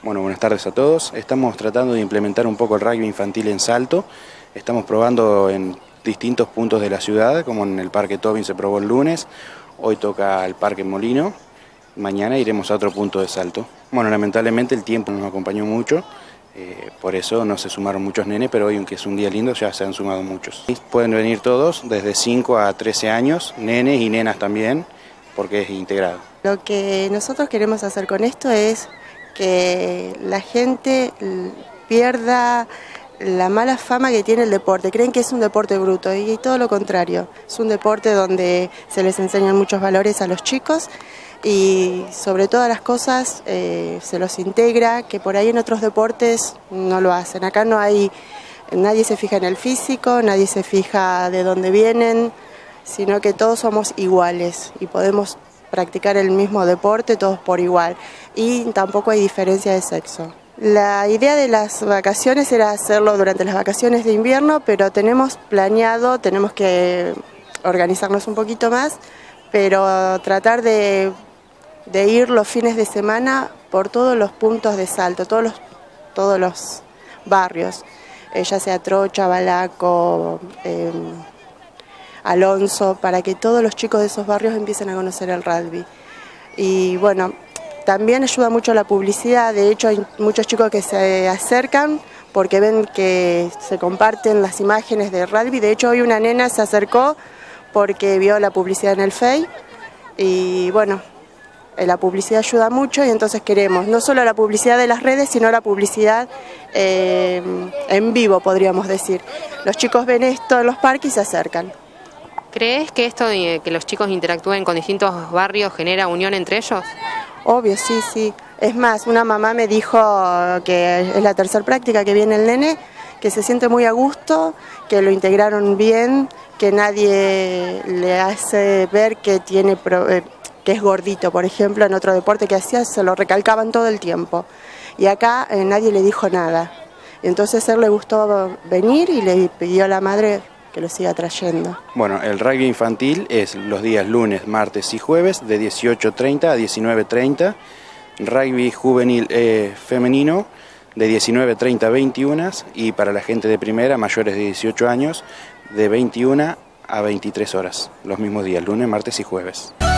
Bueno, buenas tardes a todos. Estamos tratando de implementar un poco el rugby infantil en Salto. Estamos probando en distintos puntos de la ciudad, como en el Parque Tobin se probó el lunes, hoy toca el Parque Molino, mañana iremos a otro punto de Salto. Bueno, lamentablemente el tiempo nos acompañó mucho, por eso no se sumaron muchos nenes, pero hoy, aunque es un día lindo, ya se han sumado muchos. Pueden venir todos, desde 5 a 13 años, nenes y nenas también, porque es integrado. Lo que nosotros queremos hacer con esto es que la gente pierda la mala fama que tiene el deporte. Creen que es un deporte bruto y todo lo contrario. Es un deporte donde se les enseñan muchos valores a los chicos y sobre todas las cosas se los integra, que por ahí en otros deportes no lo hacen. Acá no hay, nadie se fija en el físico, nadie se fija de dónde vienen, sino que todos somos iguales y podemos practicar el mismo deporte todos por igual y tampoco hay diferencia de sexo. La idea de las vacaciones era hacerlo durante las vacaciones de invierno, pero tenemos planeado, tenemos que organizarnos un poquito más, pero tratar de ir los fines de semana por todos los puntos de Salto, todos los barrios, ya sea Trocha, Balaco, Alonso, para que todos los chicos de esos barrios empiecen a conocer el rugby. Y bueno, también ayuda mucho la publicidad, de hecho hay muchos chicos que se acercan porque ven que se comparten las imágenes de rugby. De hecho hoy una nena se acercó porque vio la publicidad en el Face y bueno, la publicidad ayuda mucho y entonces queremos no solo la publicidad de las redes, sino la publicidad en vivo, podríamos decir. Los chicos ven esto en los parques y se acercan. ¿Crees que esto de que los chicos interactúen con distintos barrios genera unión entre ellos? Obvio, sí, sí. Es más, una mamá me dijo que es la tercera práctica que viene el nene, que se siente muy a gusto, que lo integraron bien, que nadie le hace ver que tiene que es gordito, por ejemplo, en otro deporte que hacía se lo recalcaban todo el tiempo. Y acá nadie le dijo nada. Entonces a él le gustó venir y le pidió a la madre que lo siga trayendo. Bueno, el rugby infantil es los días lunes, martes y jueves de 18:30 a 19:30. Rugby juvenil femenino de 19:30 a 21 y para la gente de primera, mayores de 18 años, de 21 a 23 horas. Los mismos días, lunes, martes y jueves.